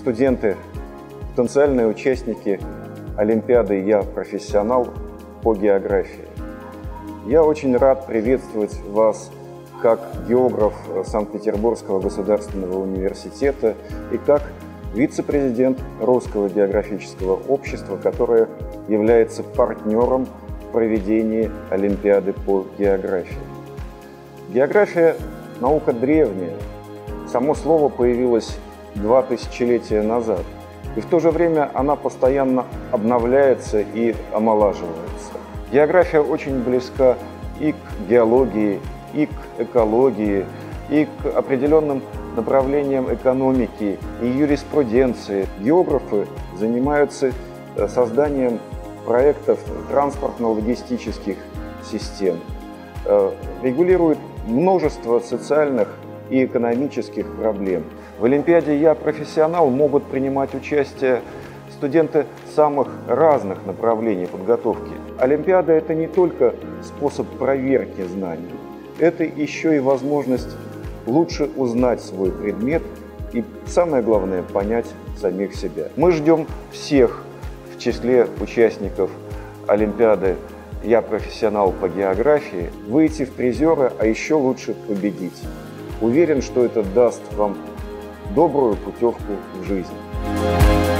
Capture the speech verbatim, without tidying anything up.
студенты, потенциальные участники Олимпиады «Я профессионал» по географии. Я очень рад приветствовать вас как географ Санкт-Петербургского государственного университета и как вице-президент Русского географического общества, которое является партнером в проведении Олимпиады по географии. География – наука древняя. Само слово появилось два тысячелетия назад. И в то же время она постоянно обновляется и омолаживается. География очень близка и к геологии, и к экологии, и к определенным направлениям экономики и юриспруденции. Географы занимаются созданием проектов транспортно-логистических систем, регулируют множество социальных и экономических проблем. В Олимпиаде «Я профессионал» могут принимать участие студенты самых разных направлений подготовки. Олимпиада – это не только способ проверки знаний, это еще и возможность лучше узнать свой предмет и, самое главное, понять самих себя. Мы ждем всех в числе участников Олимпиады «Я профессионал» по географии выйти в призеры, а еще лучше победить. Уверен, что это даст вам добрую путевку в жизнь.